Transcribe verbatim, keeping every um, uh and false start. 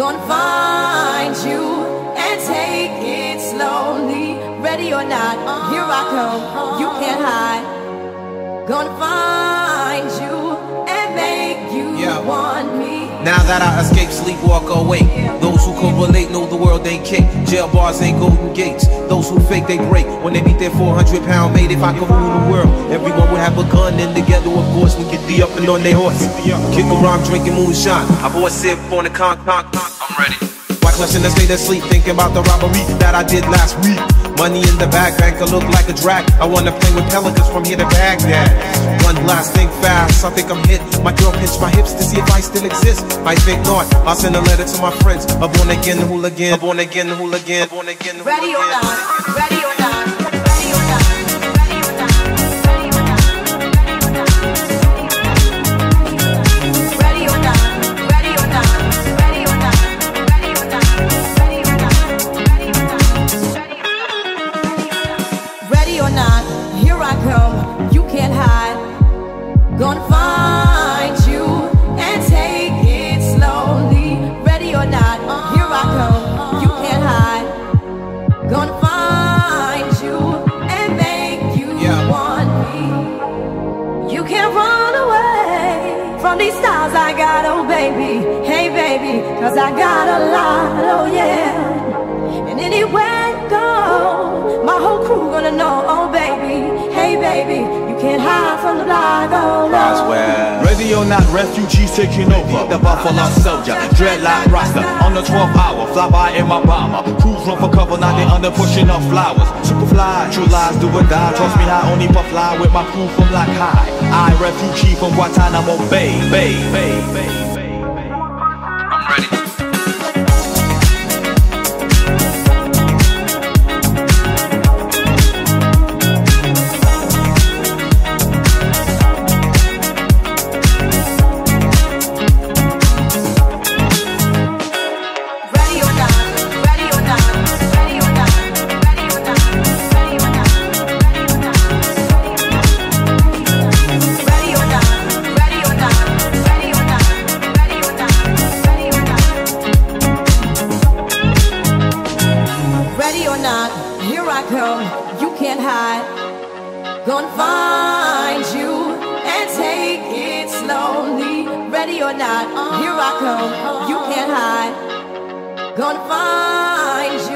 Gonna find you and take it slowly. Ready or not, here I come, you can't hide. Gonna find you and make you yeah. want me. Now that I escape, sleep, walk awake. Those who correlate know the world ain't cake. Jail bars ain't golden gates. Those who fake, they break. When they beat their four hundred pound mate, if I could rule the world, everyone would have a gun, and together, of course, we get the up and on their horse. Kick around, drinking moonshine. I bought a sip on the con con con. I'm ready. Why clutch in the state of sleep, thinking about the robbery that I did last week. Money in the bag, banker look like a drag. I wanna play with pelicans from here to Baghdad. One last thing fast, I think I'm hit. My girl pinched my hips to see if I still exist. I think not, I'll send a letter to my friends. A born again hooligan, a born again hooligan, a born again hooligan. Ready or not, ready or not. Gonna find you and take it slowly. Ready or not, here I come, you can't hide. Gonna find you and make you yeah. want me. You can't run away from these styles I got, oh baby. Hey baby, cause I got a lot, oh yeah. And anywhere you go, my whole crew gonna know, oh baby. Hey baby, you can't hide from the block, oh no. Roswell. Ready or not, refugees taking over. The Buffalo Soldier, dreadlock roster. On the twelfth hour, fly by in my bomber. Crews run for cover, now they under pushing up flowers. Superfly, true lies do or die. Trust me, I only puff fly with my crew from Black High. I refugee from Guantanamo Bay, Bay, Bay, Bay, Bay. I'm ready. Gonna find you and take it slowly. Ready or not, here I come, you can't hide. Gonna find you